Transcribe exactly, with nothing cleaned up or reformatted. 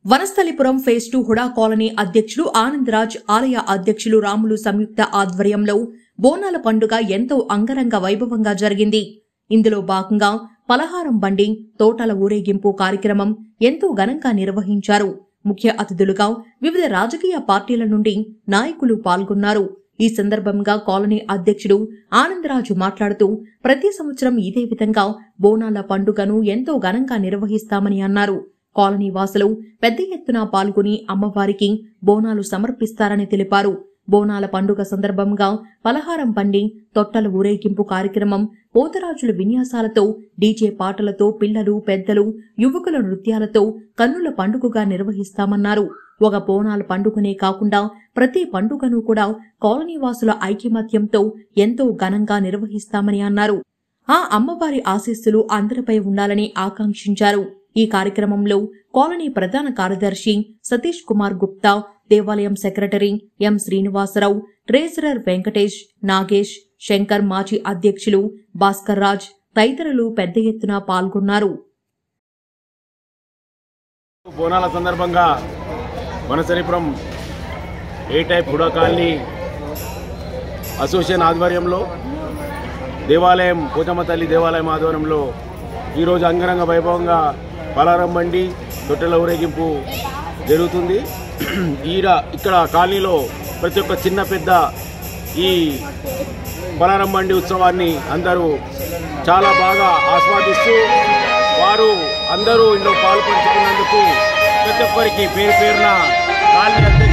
Vanasthalipuram phase two HUDA colony అధ్యక్షులు ఆనందరాజ్, ఆలయ అధ్యక్షులు రాములు సంయుక్త ఆధ్వర్యంలో బోనాల పండుగ ఎంతో అంగరంగ వైభవంగా జరిగింది. ఇందులో భాగంగా పలహారం బండి, తోటల ఊరేగింపు కార్యక్రమం ఎంతో ఘనంగా నిర్వహించారు. ముఖ్య అతిథులుగా వివిధ రాజకీయ పార్టీల నుండి నాయకులు పాల్గొన్నారు. ఈ సందర్భంగా కాలనీ అధ్యక్షుడు ఆనందరాజు మాట్లాడుతూ ప్రతి సంవత్సరం ఇదే విధంగా బోనాల పండుగను ఎంతో ఘనంగా నిర్వహిస్తామని అన్నారు. కాలనీ వాసులు పెద్ద ఎత్తున పాల్గొని అమ్మవారికి బోనాలు సమర్పిస్తారని తెలిపారు. బోనాల పండుగ సందర్భంగా పలహారం బండి, తొట్టల ఊరేగింపు కార్యక్రమం, పోతరాజుల విన్యాసాలతో, డీజే పాటలతో పిల్లలు, పెద్దలు, యువకుల నృత్యాలతో కన్నుల పండుగగా నిర్వహిస్తామన్నారు. ఒక బోనాల పండుగనే కాకుండా ప్రతి పండుగను కూడా కాలనీ వాసుల ఐకమత్యంతో ఎంతో ఘనంగా నిర్వహిస్తామని అన్నారు. ఆ అమ్మవారి ఆశీస్సులు అందరిపై ఉండాలని ఆకాంక్షించారు. ఈ కార్యక్రమంలో కాలనీ ప్రధాన కార్యదర్శి సతీష్ కుమార్ గుప్తా, దేవాలయం secretary M Srinivasarao, treasurer Venkatesh, Nagesh, Shankar, మాజీ అధ్యక్షులు భాస్కర్ రాజ్ తదితరులు పెద్ద ఎత్తున పాల్గొన్నారు. బోనాల సందర్భంగా Vanasthalipuram A type HUDA colony association ఆధ్వర్యంలో దేవాలయం పోచమ్మ తల్లి దేవాలయం ఆధ్వర్యంలో ఈరోజు అంగరంగ వైభవంగా పలారం బండి, తొట్టెల ఊరేగింపు జరుగుతుంది. ఈడ ఇక్కడ కాలనీలో ప్రతి ఒక్క చిన్న పెద్ద ఈ పలారం బండి ఉత్సవాన్ని అందరూ చాలా బాగా ఆస్వాదిస్తూ వారు అందరూ ఇందులో పాల్పంచుకున్నందుకు ప్రతి ఒక్కరికి పేరు పేరున కాలనీ